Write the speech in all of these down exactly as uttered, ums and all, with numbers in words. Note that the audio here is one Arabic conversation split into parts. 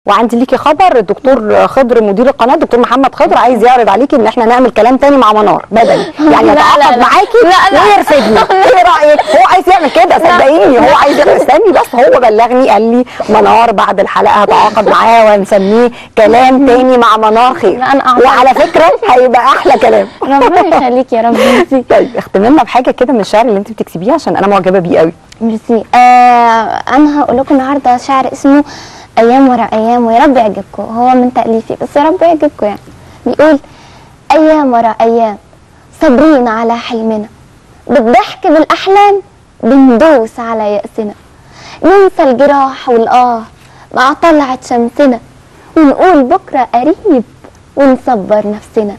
وعندي ليكي خبر، الدكتور خضر مدير القناه الدكتور محمد خضر عايز يعرض عليكي ان احنا نعمل كلام تاني مع منار بدني، يعني يتعاقد معاكي ويرفدني. ايه رايك؟ هو عايز يعمل كده صدقيني، هو عايز استني بس، هو بلغني قال لي منار بعد الحلقه هتعاقد معاه ونسميه كلام تاني مع منار خير، وعلى فكره هيبقى احلى كلام. ربنا يخليك يا رب. ميرسي. طيب اختمي لنا بحاجه كده من الشعر اللي انت بتكتبيه عشان انا معجبه بيه قوي. ميرسي. آه انا هقول لكم النهارده شعر اسمه ايام ورا ايام، ويا رب يعجبكم، هو من تاليفي بس يا رب يعجبكم. يعني بيقول: ايام ورا ايام صابرين على حلمنا، بالضحك بالاحلام بندوس على يأسنا، ننسى الجراح والآه مع طلعة شمسنا، ونقول بكرة قريب ونصبر نفسنا.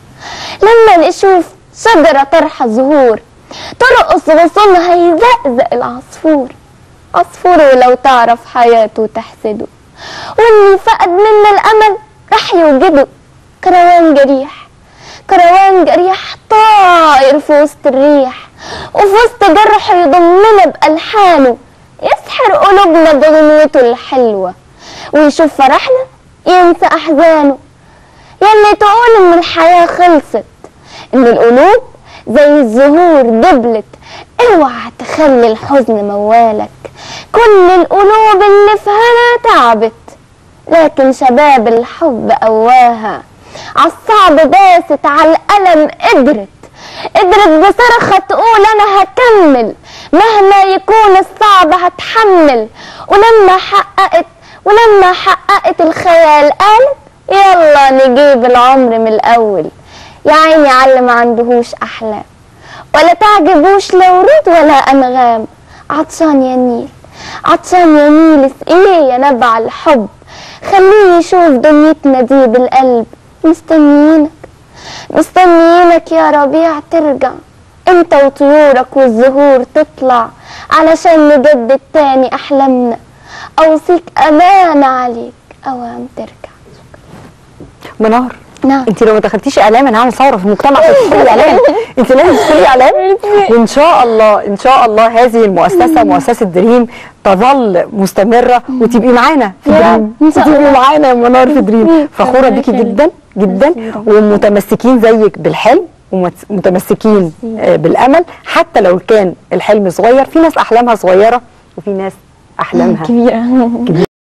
لما نشوف شجرة طرح زهور ترقص غصونها يزقزق العصفور، عصفور ولو تعرف حياته تحسده، واللي فقد منا الأمل رح يوجده. كروان جريح كروان جريح طاير في وسط الريح، وفي وسط جرحه يضمنا بألحانه، يسحر قلوبنا بغنوته الحلوة، ويشوف فرحنا ينسى أحزانه. يلي تقول إن الحياة خلصت، إن القلوب زي الزهور دبلت، اوعى تخلي الحزن موالك. كل القلوب اللي في هنا تعبت، لكن شباب الحب قواها. عالصعب داست عالألم قدرت، قدرت بصرخة تقول أنا هكمل، مهما يكون الصعب هتحمل. ولما حققت ولما حققت الخيال قالت يلا نجيب العمر من الأول. يا عيني على ما عندهوش أحلام، ولا تعجبوش لا ورود ولا أنغام. عطشان يا نيل عطشان يا نيل اسقيه يا نبع الحب، خليه يشوف دنيتنا دي بالقلب. مستنيينك مستنيينك يا ربيع ترجع، انت وطيورك والزهور تطلع، علشان نجدد تاني أحلامنا. أوصيك أمانة عليك أوام ترجع. منار، نعم. انت لو ما دخلتيش اعلام انا هعمل ثوره في المجتمع عشان تدخلي اعلام. انت لازم تدخلي اعلام، وان شاء الله ان شاء الله هذه المؤسسه مؤسسه دريم تظل مستمره، وتبقي معانا في دريم، تبقي معانا يا منار في دريم. فخوره بيكي جدا جدا، ومتمسكين زيك بالحلم ومتمسكين بالامل، حتى لو كان الحلم صغير. في ناس احلامها صغيره وفي ناس احلامها كبيره.